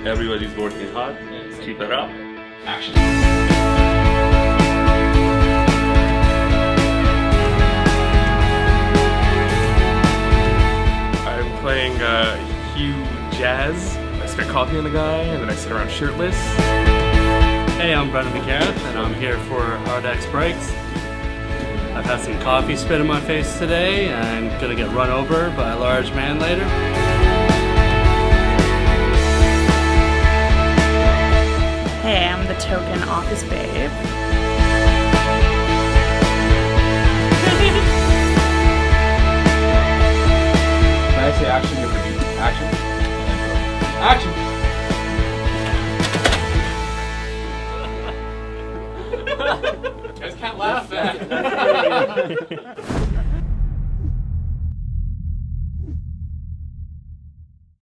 Everybody's working hard. Keep it up. Action. I'm playing Hugh Jazz. I spit coffee on the guy, and then I sit around shirtless. Hey, I'm Brendan McGarrett, and I'm here for HARDEX Brakes. I've had some coffee spit in my face today, and I'm gonna get run over by a large man later. Hey, I'm the token office babe. When I say action, you're ready. Action. Action. You guys can't laugh at that.